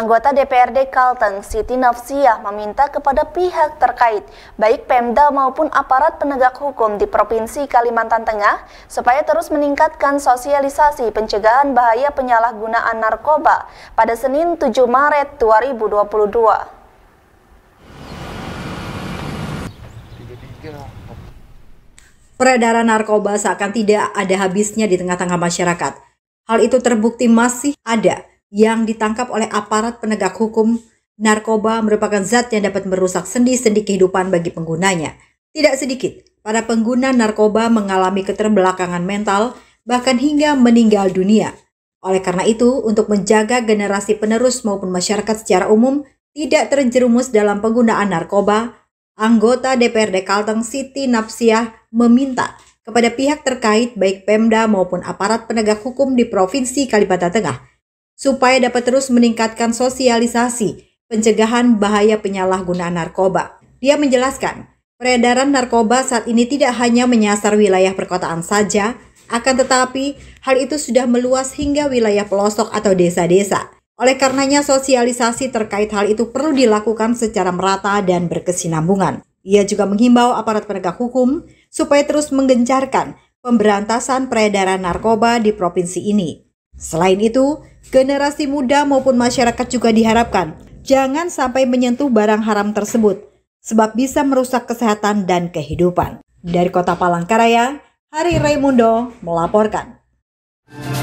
Anggota DPRD Kalteng, Siti Nafsiah, meminta kepada pihak terkait, baik Pemda maupun aparat penegak hukum di Provinsi Kalimantan Tengah, supaya terus meningkatkan sosialisasi pencegahan bahaya penyalahgunaan narkoba pada Senin 7 Maret 2022. Peredaran narkoba seakan tidak ada habisnya di tengah-tengah masyarakat. Hal itu terbukti masih ada yang ditangkap oleh aparat penegak hukum. Narkoba merupakan zat yang dapat merusak sendi-sendi kehidupan bagi penggunanya. Tidak sedikit, para pengguna narkoba mengalami keterbelakangan mental, bahkan hingga meninggal dunia. Oleh karena itu, untuk menjaga generasi penerus maupun masyarakat secara umum tidak terjerumus dalam penggunaan narkoba, anggota DPRD Kalteng Siti Nafsiah meminta kepada pihak terkait baik Pemda maupun aparat penegak hukum di Provinsi Kalimantan Tengah supaya dapat terus meningkatkan sosialisasi pencegahan bahaya penyalahgunaan narkoba. Dia menjelaskan, peredaran narkoba saat ini tidak hanya menyasar wilayah perkotaan saja, akan tetapi hal itu sudah meluas hingga wilayah pelosok atau desa-desa. Oleh karenanya sosialisasi terkait hal itu perlu dilakukan secara merata dan berkesinambungan. Ia juga menghimbau aparat penegak hukum supaya terus menggencarkan pemberantasan peredaran narkoba di provinsi ini. Selain itu, generasi muda maupun masyarakat juga diharapkan jangan sampai menyentuh barang haram tersebut, sebab bisa merusak kesehatan dan kehidupan. Dari Kota Palangkaraya, Hari Raimundo melaporkan.